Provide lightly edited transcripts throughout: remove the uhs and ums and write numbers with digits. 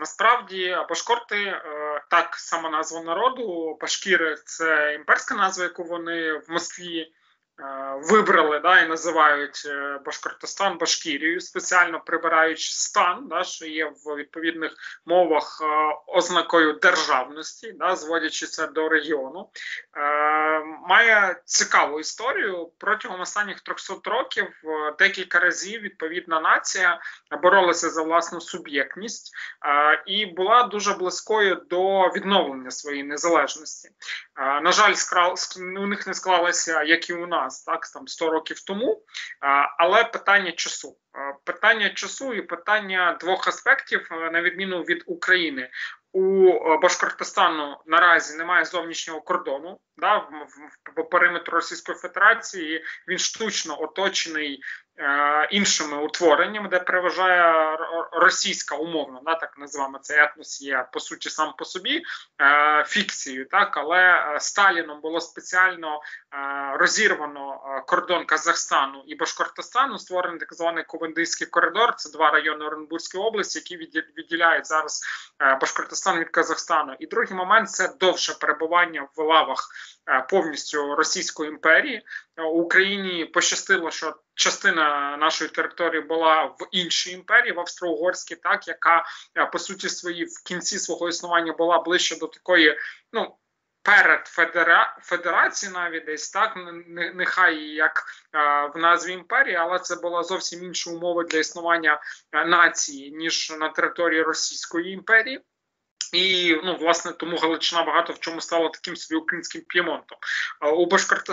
Насправді, башкорти, так само назва народу, башкіри – це імперська назва, яку вони в Москві вибрали, да, і називають Башкортостан Башкірією, спеціально прибираючи стан, да, що є в відповідних мовах ознакою державності, да, зводячи це до регіону. Має цікаву історію. Протягом останніх 300 років декілька разів відповідна нація боролася за власну суб'єктність і була дуже близькою до відновлення своєї незалежності. На жаль, у них не склалося, як і у нас, так, там 100 років тому, але питання часу. Питання часу і питання двох аспектів, на відміну від України. У Башкортостану наразі немає зовнішнього кордону, да, по периметру Російської Федерації, він штучно оточений іншими утвореннями, де переважає російська умовно, да, так називаємо цей етнос є по суті сам по собі фікцією, так, але Сталіном було спеціально розірвано кордон Казахстану і Башкортостану, створений так званий Ковендийський коридор, це два райони Оренбурзької області, які відділяють зараз Башкортостан від Казахстану. І другий момент – це довше перебування в лавах повністю Російської імперії. Україні пощастило, що частина нашої території була в іншій імперії, в Австро-Угорській, так, яка по суті свої в кінці свого існування була ближче до такої, ну, перед федерації навіть десь, так, нехай як в назві імперії, але це була зовсім інша умова для існування нації, ніж на території Російської імперії. І, ну, власне, тому Галичина багато в чому стала таким собі українським П'ємонтом. У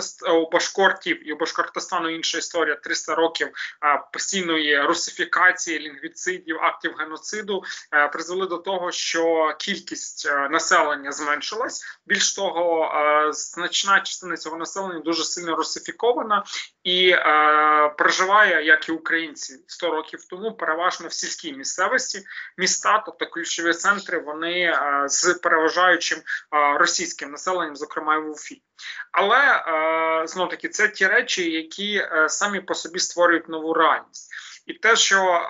башкортів і у Башкортостану інша історія. 300 років постійної русифікації, лінгвіцидів, актів геноциду призвели до того, що кількість населення зменшилась. Більш того, значна частина цього населення дуже сильно русифікована і проживає, як і українці 100 років тому, переважно в сільській місцевості. Міста, тобто ключові центри, вони з переважаючим російським населенням, зокрема і в Уфі. Але, знов-таки, це ті речі, які самі по собі створюють нову реальність. І те, що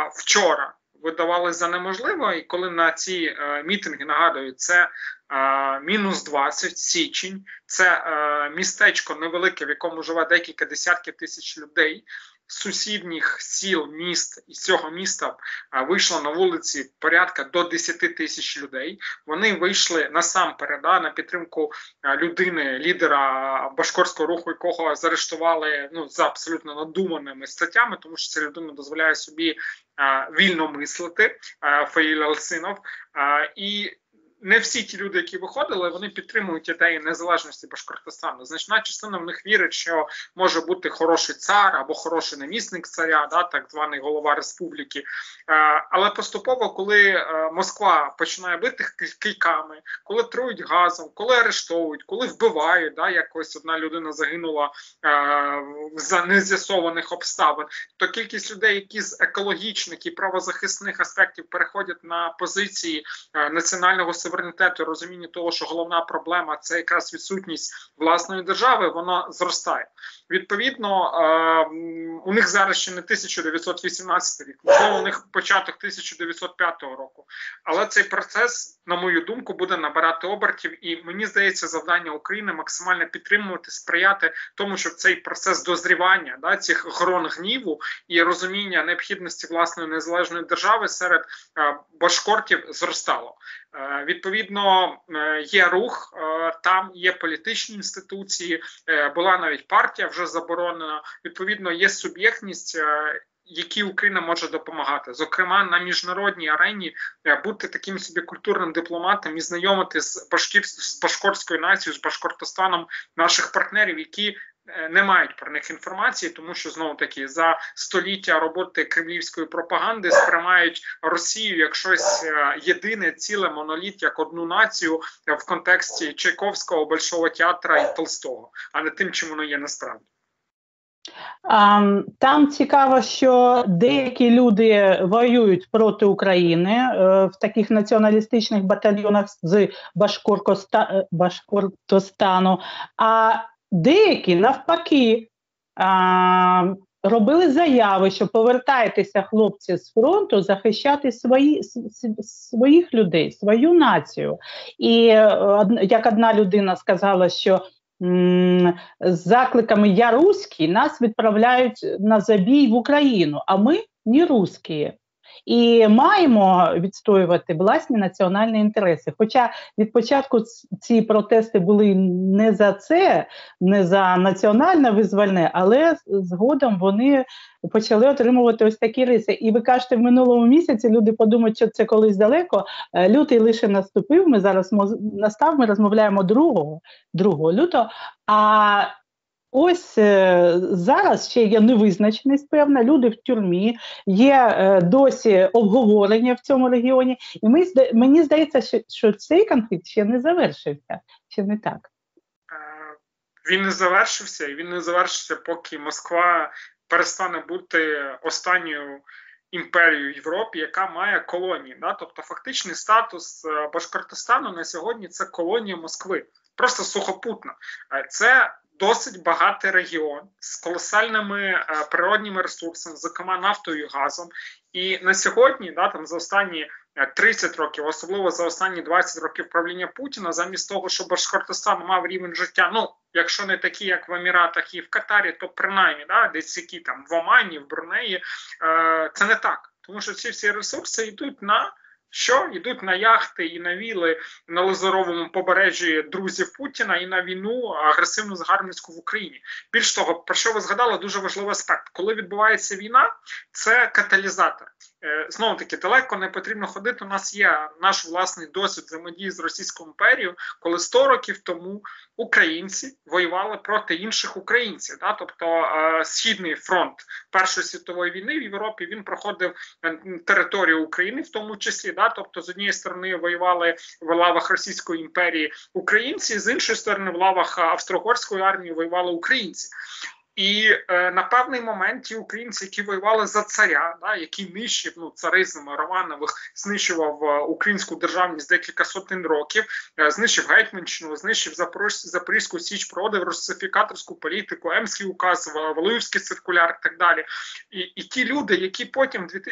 вчора видавали за неможливо, і коли на ці мітинги, нагадую, це мінус 20, січень, це містечко невелике, в якому живе декілька десятків тисяч людей, з сусідніх сіл, міст, із цього міста вийшло на вулиці порядка до 10 тисяч людей. Вони вийшли насамперед на підтримку людини, лідера башкорського руху, якого заарештували, ну, за абсолютно надуманими статтями, тому що ця людина дозволяє собі вільно мислити, Фаїл Алсинов. І не всі ті люди, які виходили, вони підтримують ідеї незалежності Башкортостану. Значна частина в них вірить, що може бути хороший цар або хороший намісник царя, да, так званий голова республіки. Але поступово, коли Москва починає бити кийками, коли трують газом, коли арештовують, коли вбивають, да, якось одна людина загинула за нез'ясованих обставин, то кількість людей, які з екологічних і правозахисних аспектів переходять на позиції національного суверенітету, розуміння того, що головна проблема – це якраз відсутність власної держави, вона зростає. Відповідно, у них зараз ще не 1918 рік, можливо, у них початок 1905 року. Але цей процес, на мою думку, буде набирати обертів, і мені здається, завдання України максимально підтримувати, сприяти тому, щоб цей процес дозрівання, да, цих грон гніву і розуміння необхідності власної незалежної держави серед башкортів зростало. Відповідно, є рух, там є політичні інституції, була навіть партія вже заборонена, відповідно, є суб'єктність, якій Україна може допомагати. Зокрема, на міжнародній арені бути таким собі культурним дипломатом і знайомити з башкортською нацією, з Башкортостаном наших партнерів, які не мають про них інформації, тому що, знову-таки, за століття роботи кремлівської пропаганди сприймають Росію як щось єдине, ціле, моноліт, як одну націю в контексті Чайковського, Большого театра і Толстого, а не тим, чим воно є насправді. Там цікаво, що деякі люди воюють проти України в таких націоналістичних батальйонах з Башкортостану, а деякі навпаки робили заяви, що повертайтеся, хлопці, з фронту, захищати своїх людей, свою націю. І як одна людина сказала, що з закликами «Я руський» нас відправляють на забій в Україну, а ми не русські. І маємо відстоювати власні національні інтереси. Хоча від початку ці протести були не за це, не за національне визвольне, але згодом вони почали отримувати ось такі риси. І ви кажете, в минулому місяці люди подумають, що це колись далеко. Лютий лише наступив, ми зараз ми розмовляємо 2 лютого, а ось зараз ще є невизначеність певна, люди в тюрмі, є досі обговорення в цьому регіоні. І мені здається, що цей конфлікт ще не завершився, чи не так? Він не завершився, і він не завершився, поки Москва перестане бути останньою імперією в Європі, яка має колонії. Да? Тобто фактичний статус Башкортостану на сьогодні – це колонія Москви. Просто сухопутно. Це досить багатий регіон з колосальними природніми ресурсами, зокрема нафтою і газом. І на сьогодні, там за останні 30 років, особливо за останні 20 років правління Путіна, замість того, щоб Башкортостан мав рівень життя, якщо не такі, як в Еміратах і в Катарі, то принаймні, десь які там в Омані, в Брунеї, це не так. Тому що ці всі ресурси йдуть на йдуть на яхти і на віли на Лазуровому побережжі друзів Путіна і на війну агресивну загарбницьку в Україні. Більш того, про що ви згадали, дуже важливий аспект. Коли відбувається війна, це каталізатор. Знову таки, далеко не потрібно ходити. У нас є наш власний досвід взаємодії з Російською імперією, коли 100 років тому українці воювали проти інших українців. Тобто Східний фронт Першої світової війни в Європі, він проходив територію України в тому числі. Тобто з однієї сторони воювали в лавах Російської імперії українці, з іншої сторони в лавах Австро-Угорської армії воювали українці. І на певний момент ті українці, які воювали за царя, який нищив царизм Романових, знищував українську державність декілька сотень років, знищив Гетьманщину, знищив Запорізьку Січ, проводив русифікаторську політику, Емський указ, Валуївський циркуляр і так далі. І ті люди, які потім в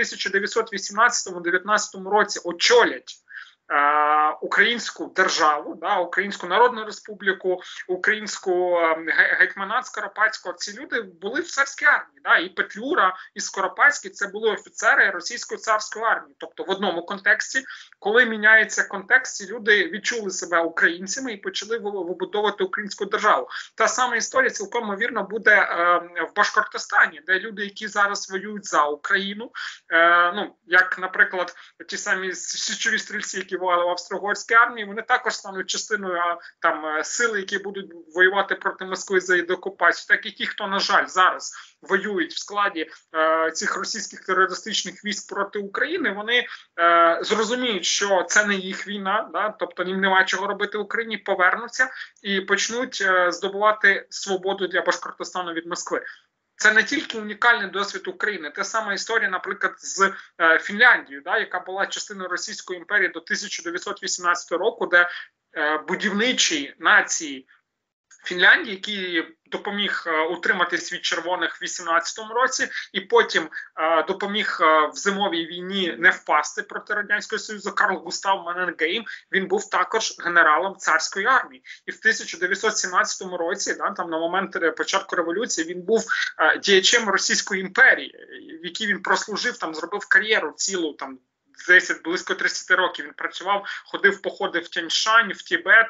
1918-19 році очолять українську державу, Українську Народну Республіку, Українську гетьманат Скоропадського, ці люди були в царській армії. І Петлюра, і Скоропадський – це були офіцери російської царської армії. Тобто в одному контексті, коли міняється контекст, ці люди відчули себе українцями і почали вибудовувати українську державу. Та сама історія цілком ймовірно буде в Башкортостані, де люди, які зараз воюють за Україну, як, наприклад, ті самі січові стрільці, які воювали в Австро-Угорській армії, вони також стануть частиною сили, які будуть воювати проти Москви за деокупацію. Так і ті, хто, на жаль, зараз воюють в складі цих російських терористичних військ проти України, вони зрозуміють, що це не їх війна, тобто їм немає чого робити в Україні, повернуться і почнуть здобувати свободу для Башкортостану від Москви. Це не тільки унікальний досвід України. Те сама історія, наприклад, з Фінляндією, яка була частиною Російської імперії до 1918 року, де будівничі нації Фінляндії, які допоміг утриматись від червоних в 18-му році, і потім допоміг в зимовій війні не впасти проти Радянського Союзу, Карл Густав Маннергейм, він був також генералом царської армії. І в 1917 році, на момент початку революції, він був діячем Російської імперії, в якій він прослужив, зробив кар'єру цілу, близько 30 років він працював, ходив в походи в Тяньшань, в Тібет,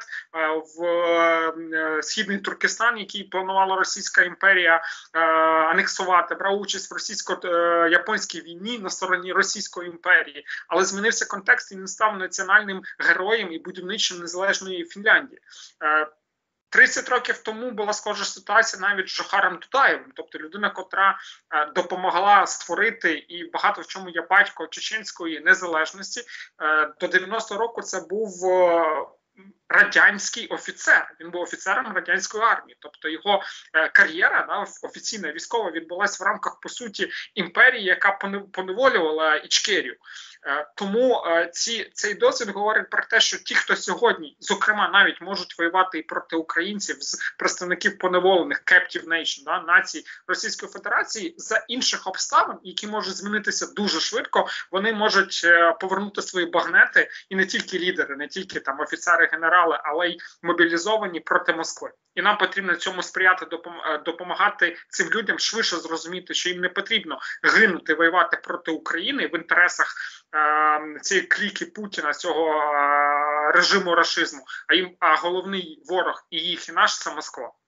в Східний Туркестан, який планувала Російська імперія анексувати, брав участь в російсько-японській війні на стороні Російської імперії. Але змінився контекст, і він став національним героєм і будівничим незалежної Фінляндії. 30 років тому була схожа ситуація навіть з Жохаром Дудаєвим, тобто людина, котра допомогла створити і багато в чому є батько чеченської незалежності. До 90-го року це був радянський офіцер. Він був офіцером радянської армії. Тобто його кар'єра, да, офіційна військова, відбулася в рамках, по суті, імперії, яка поневолювала Ічкерію. Тому цей досвід говорить про те, що ті, хто сьогодні, зокрема, навіть можуть воювати і проти українців з представників поневолених Captive Nation, да, націй Російської Федерації, за інших обставин, які можуть змінитися дуже швидко, вони можуть повернути свої багнети, і не тільки лідери, не тільки там офіцери, генерали, але й мобілізовані проти Москви. І нам потрібно цьому сприяти, допомагати цим людям швидше зрозуміти, що їм не потрібно гинути, воювати проти України в інтересах цієї кліки Путіна, цього режиму рашизму, а головний ворог і їх, і наш – це Москва.